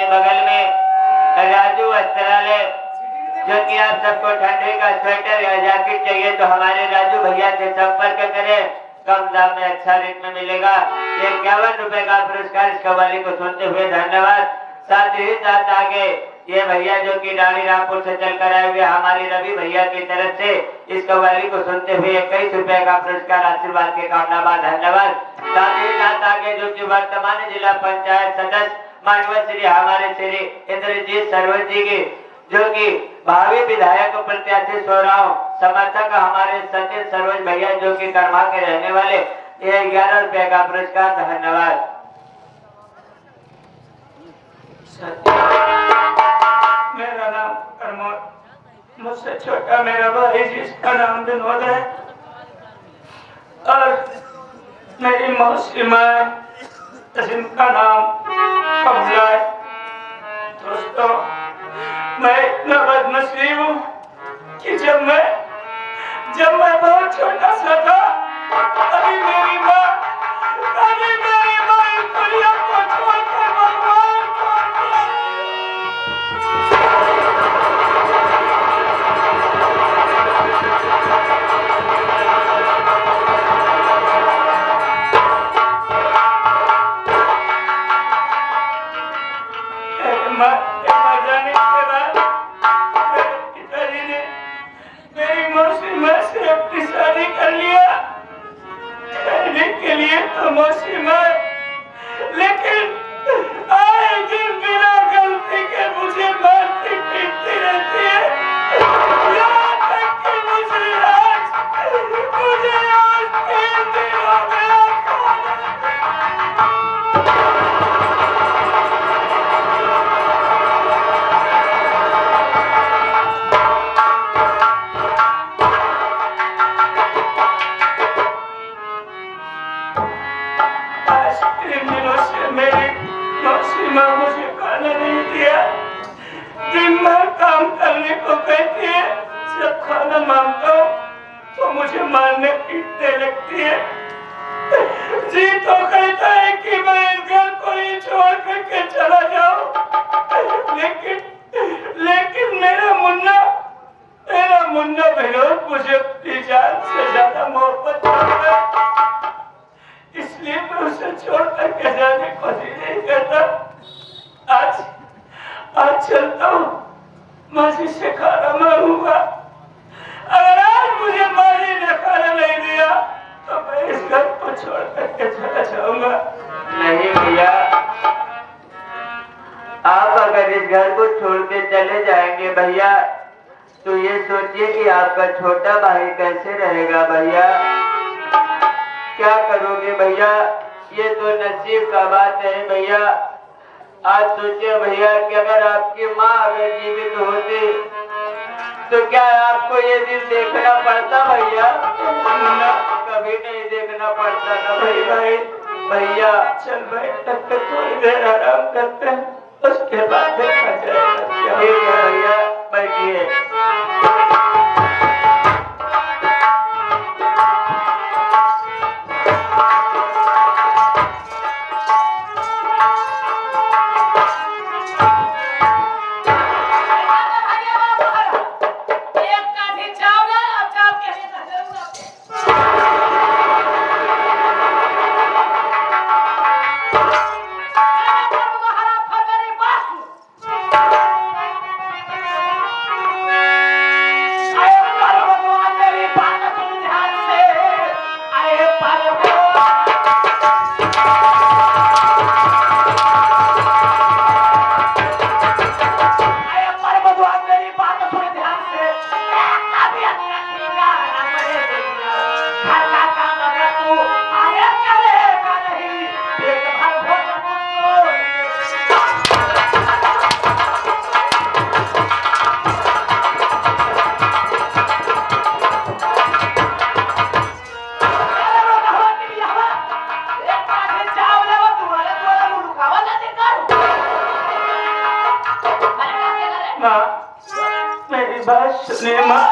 के बगल में राजू वस्त्रालय, जो कि आप सबको ठंडी का स्वेटर या जैकेट चाहिए तो हमारे राजू भैया से संपर्क करें, कम दाम में अच्छा रेट में मिलेगा। 51 रुपए का पुरस्कार इस कव्वाली को सुनते हुए धन्यवाद। साथ ही साथ आगे ये भैया जो कि डाली रामपुर से चलकर आए हुए हमारे रवि भैया की तरफ से इस कव्वाली को सुनते हुए 21 रुपए का पुरस्कार आशीर्वाद के कामनाबाद धन्यवाद। साथ ही साथ आगे जो कि वर्तमान जिला पंचायत सदस्य माननीय श्री हमारे श्री इंद्रजीत सरवर जी की, जो कि भावी विधायक प्रत्याशी सोराव समर्थक हमारे सचिन सरवज भैया जो कि कर्मा के रहने वाले, ये 11 रुपए का पुरस्कार धन्यवाद। मेरा नाम प्रमोद, मुझसे छोटा मेरा भाई जिसका नाम विनोद है, और मेरी मौसी माँ जिनका नाम कमला है। दोस्तों, मैं इतना बदनसीब हूँ कि जब मैं बहुत छोटा सा था तभी मेरी माँ इस दुनिया को छोड़कर भगवान को जाने के बाद मेरे पिताजी ने मेरी मौसी माँ से अपनी शादी कर लिया। कहने के लिए तो मौसी माँ, लेकिन आए दिन बिना गलती के मुझे मारती पीटती रहती है। यहाँ तक कि मुझे आज 3 दिन हो गया मुझे खाना नहीं दिया। दिन भर काम करने को कहती है, जब खाना मांगता हूँ तो मुझे मारने पीटने लगती है। जी तो कहता है कि मैं इस घर को ही छोड़ करके चला जाऊं, लेकिन मेरा मुन्ना विनोद मुझे अपनी जान से ज्यादा मोहब्बत करता है, इसलिए मैं उसे छोड़ करके जाने को नहीं करता। आज चलता हूँ, माजी से खाना मांगूंगा। अगर आज मुझे माजी ने खाना नहीं दिया तो मैं इस घर को छोड़ करके चला जाऊंगा। नहीं भैया, आप अगर इस घर को छोड़ के चले जाएंगे भैया, तो ये सोचिए कि आपका छोटा भाई कैसे रहेगा भैया, क्या करोगे भैया। ये तो नसीब का बात है भैया। आज सोचिए भैया कि अगर आपकी माँ अगर जीवित होती तो क्या आपको ये दिन देखना पड़ता भैया? कभी नहीं देखना पड़ता ना भाई। भैया चल बैठ करके थोड़ी देर आराम करते हैं, उसके बाद देखा जाएगा। ठीक है भैया, बैठिए। मेरी बात सुनिए माँ।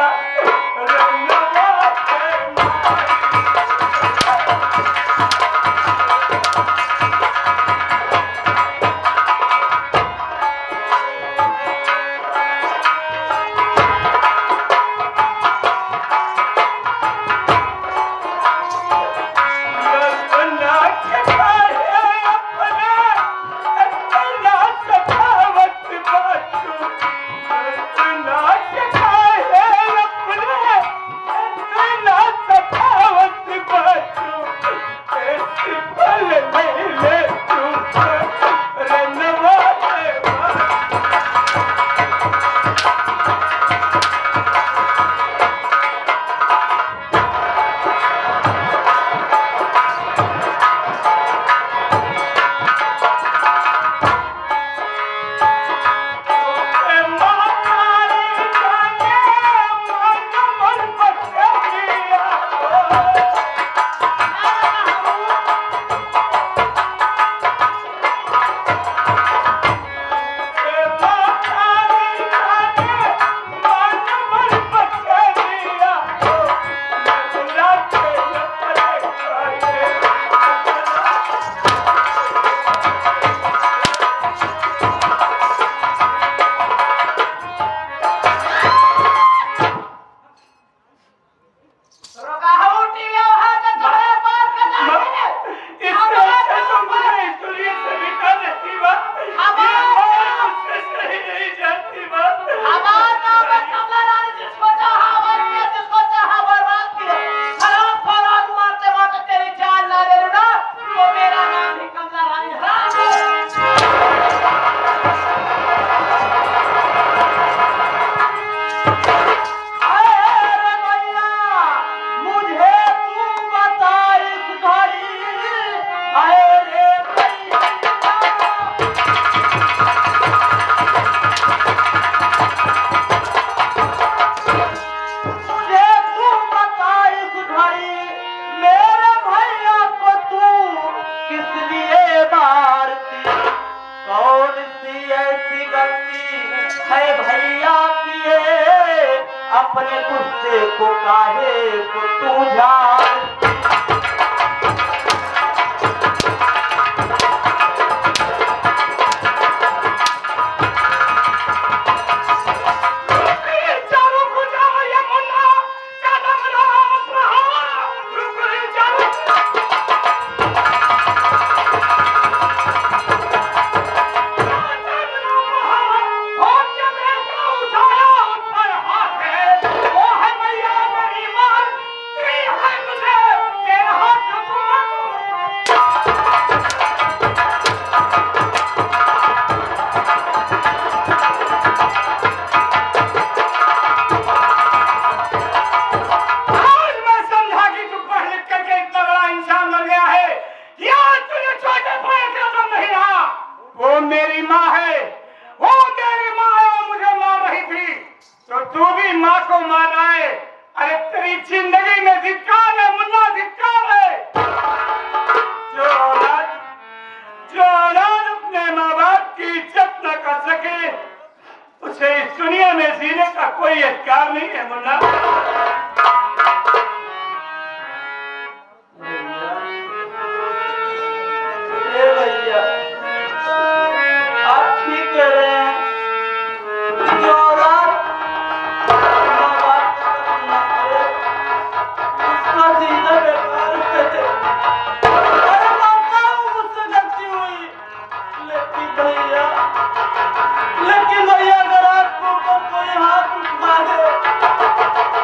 अपने गुस्से को काहे को तू जान। उसे इस दुनिया में जीने का कोई अधिकार नहीं है मुन्ना। भैया आप ठीक कह रहे हैं। जो औलाद माँ बाप उसका जीना बेकार है। अरे मानता हूँ मुझसे गलती हुई, लेकिन भैया अगर आपको कोई हाथ उठा दे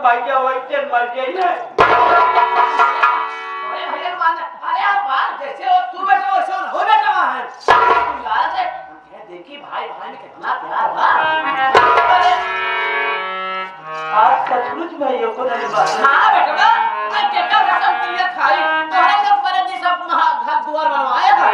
भैया वैसे मर जाइए। अरे आप जैसे हो तू बेटा वैसे हो बेटा वहां तुम लालच है देखी भाई भाई में कितना प्यार हुआ। आज सचमुच भैया को नहीं बात। हाँ बेटा मैं केकर रकम के लिए खाई तोहरे के पर जी सब घर द्वार बनवाया था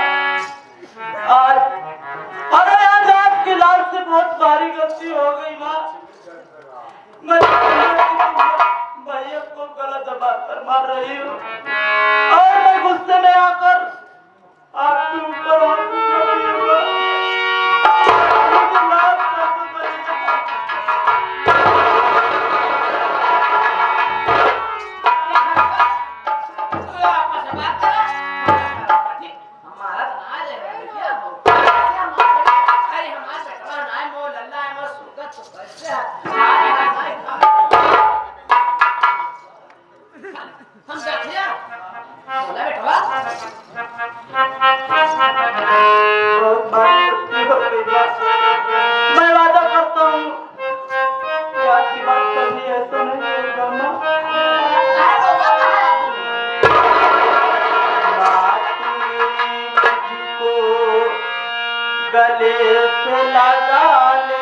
आज। अरे आज आपकी लाल से बहुत भारी गलती हो गई माँ। मैं भैया को गलत बात पर मार रही हूँ और मैं गुस्से में आकर आपके ऊपर हाथ उठा रही हूँ। मुझे माफ कर दो भैया। तू आपस में बात कर हमारा ना जाएगा क्या हो अरे हमारा बेटा ना मो लल्ला है मो सुगत तो कैसे हम बैठे बोला बेटा बहुत बात करती हो भैया। मैं वादा करता हूँ कि आपकी बात कभी ऐसा नहीं होगा माँ। गले से लगा ले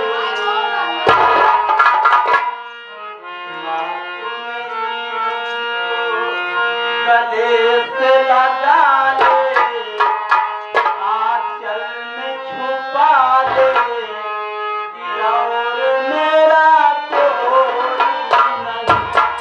गले से लगा ले आंचल में छुपा ले और मेरा कोई नहीं।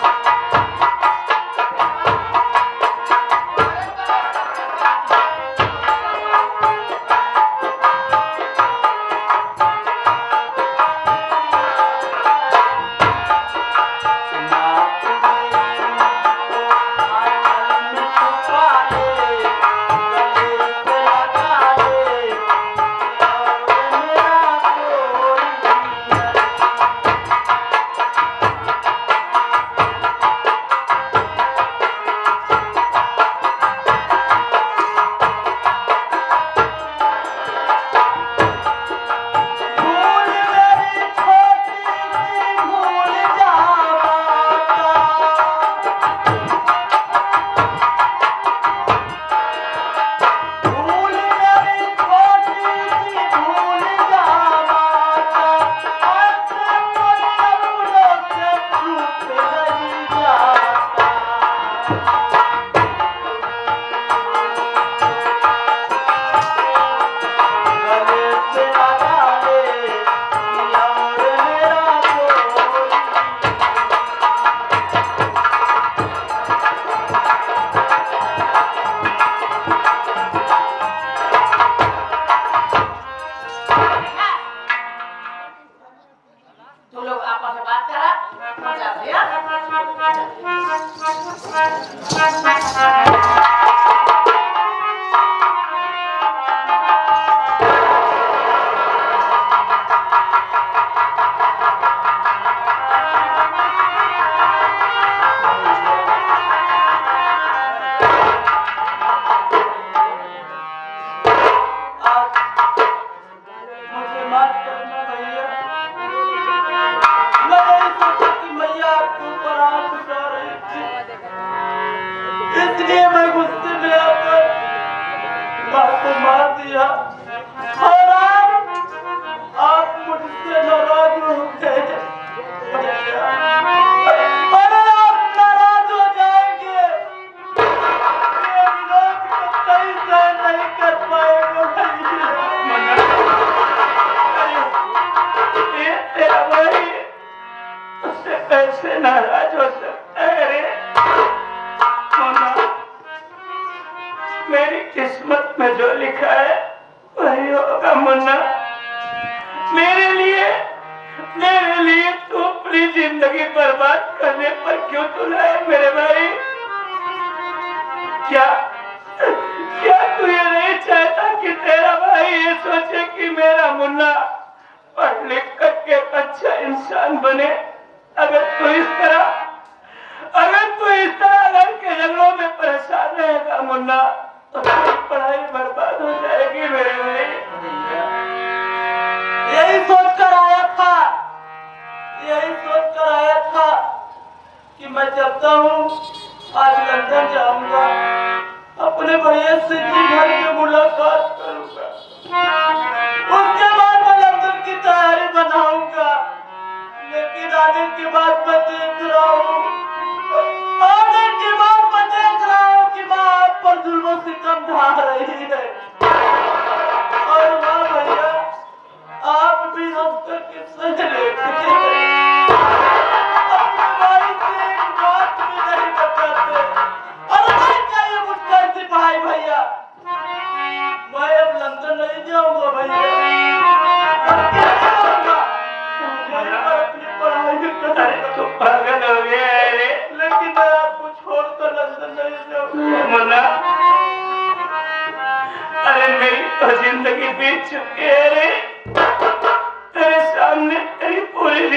इसलिए मैं गुस्से में आकर माँ को मार दिया और आप मुझसे नाराज हो गए। अरे आप नाराज हो जाएंगे, ये विरोध को कहीं सहन नहीं कर पाएगा भाई। ये तेरा भाई उससे कैसे नाराज हो सकता है रे? मेरी किस्मत में जो लिखा है वही होगा मुन्ना। मेरे लिए तू अपनी जिंदगी बर्बाद करने पर क्यों तुला है मेरे भाई? क्या तू ये नहीं चाहता कि तेरा भाई ये सोचे कि मेरा मुन्ना पढ़ लिख करके अच्छा इंसान बने? अगर तू इस तरह घर के जंगलों में परेशान रहेगा मुन्ना तो पढ़ाई बर्बाद हो जाएगी मेरे भाई। यही सोच कर आया था भैया से जी भर के मुलाकात करूंगा, उसके बाद मैं लंदन की तैयारी बनाऊंगा। लेकिन आने के बाद मैं देख रहा हूँ, आने के बाद मैं देख रहा हूँ कि माँ आप पर जुल्म सितम ढा रही है। और माँ भैया आप भी हम तक किससे लेते हैं, अपनी भाई से एक बात भी नहीं बताते। और मैं चाहिए मुझको सिपाही भैया, मैं अब लंदन नहीं जाऊंगा भैया, अपनी पढ़ाई करूंगा। तो पागल हो गया है रे। लेकिन मैं आपको छोड़कर लंदन नहीं जाऊंगा। मुन्ना, अरे मेरी तो जिंदगी बीत चुकी है रे।